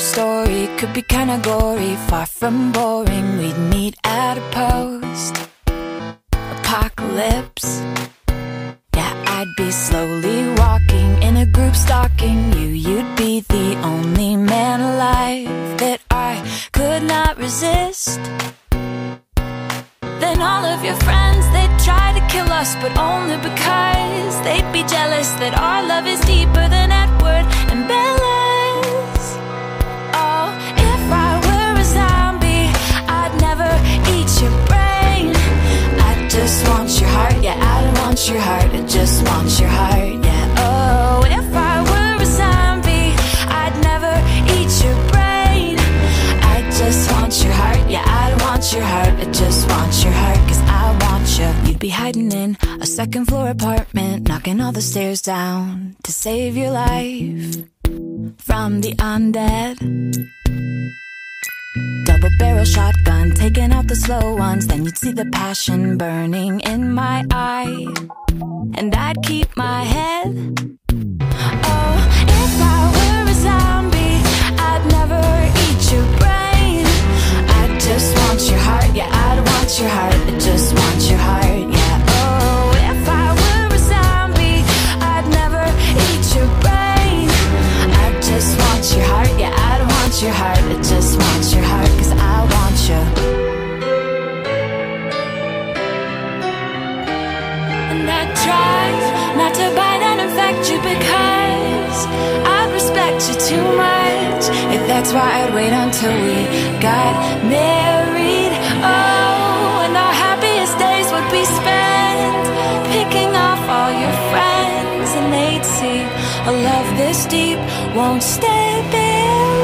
story could be kinda gory, far from boring. We'd meet at a post-apocalypse. Yeah, I'd be slowly walking in a group stalking you. You'd be the only man alive that I could not resist. Then all of your friends, they'd try to kill us, but only because they'd be jealous that our love is deeper than Edward and Bella's. Oh, if I were a zombie, I'd never eat your brain. I just want your heart, yeah, I don't want your heart, I just want your heart, yeah. Oh, if I were a zombie, I'd never eat your brain. I just want your heart, yeah, I don't want your heart, I just want your heart, 'cause I want you. You'd be hiding in a second floor apartment, knocking all the stairs down to save your life from the undead. Double barrel shotgun, taking out the slow ones. Then you'd see the passion burning in my eye, and I'd keep my head. Oh, if I were a zombie, I'd never eat your brain. I just want your heart, yeah, I don't want your heart, I just want your heart, yeah. Oh, if I were a zombie, I'd never eat your brain. I just want your heart, yeah, I don't want your heart, I just want your heart, 'cause I want you. And I try not to bite and infect you, because I respect you too much. If that's why I'd wait until we got married. Oh, and our happiest days would be spent picking off all your friends, and they'd see a love this deep won't stay there.